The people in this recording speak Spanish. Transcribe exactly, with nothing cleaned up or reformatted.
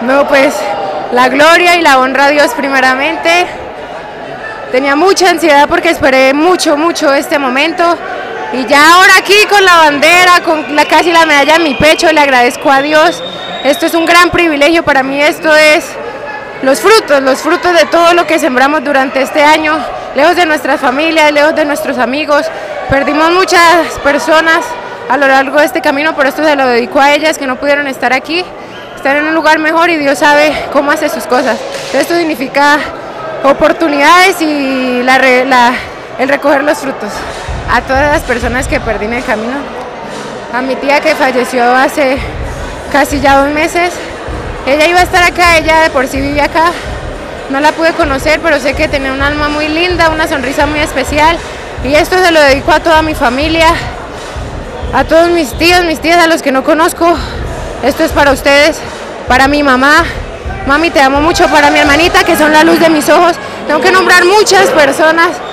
No, pues la gloria y la honra a Dios primeramente. Tenía mucha ansiedad porque esperé mucho, mucho este momento. Y ya ahora aquí con la bandera, con la, casi la medalla en mi pecho, le agradezco a Dios. Esto es un gran privilegio para mí, esto es los frutos, los frutos de todo lo que sembramos durante este año, lejos de nuestras familias, lejos de nuestros amigos. Perdimos muchas personas a lo largo de este camino, pero esto se lo dedico a ellas que no pudieron estar aquí, estar en un lugar mejor y Dios sabe cómo hace sus cosas. Esto significa oportunidades y la, la, el recoger los frutos. A todas las personas que perdí en el camino, a mi tía que falleció hace casi ya dos meses, ella iba a estar acá, ella de por sí vivía acá, no la pude conocer, pero sé que tenía un alma muy linda, una sonrisa muy especial, y esto se lo dedico a toda mi familia, a todos mis tíos, mis tías, a los que no conozco. Esto es para ustedes, para mi mamá. Mami, te amo mucho, para mi hermanita, que son la luz de mis ojos. Tengo que nombrar muchas personas